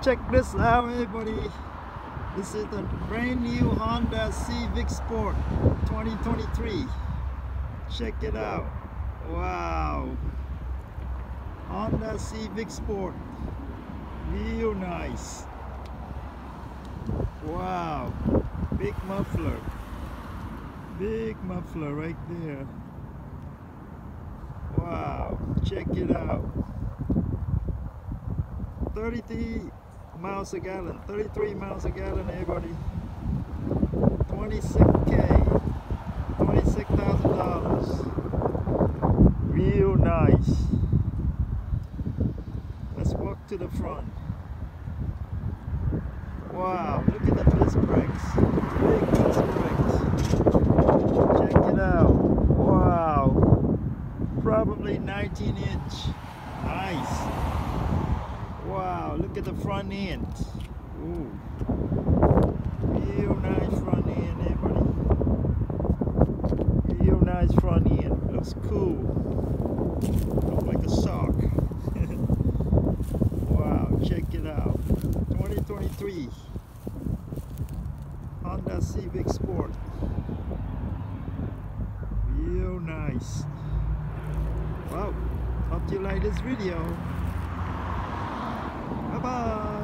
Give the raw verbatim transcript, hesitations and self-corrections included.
Check this out, everybody. This is the brand new Honda Civic Sport twenty twenty-three. Check it out. Wow. Honda Civic Sport. Real nice. Wow. Big muffler. Big muffler right there. Wow. Check it out. thirty-three miles a gallon, thirty-three miles a gallon, everybody. twenty-six K, twenty-six thousand dollars. Real nice. Let's walk to the front. Wow, look at the disc brakes. Big disc brakes. Check it out. Wow. Probably nineteen inch. Nice. Wow, look at the front end. Ooh. Real nice front end, everybody. Real nice front end. Looks cool. Looks like a sock. Wow, check it out. twenty twenty-three Honda Civic Sport. Real nice. Well, hope you like this video. Bye-bye.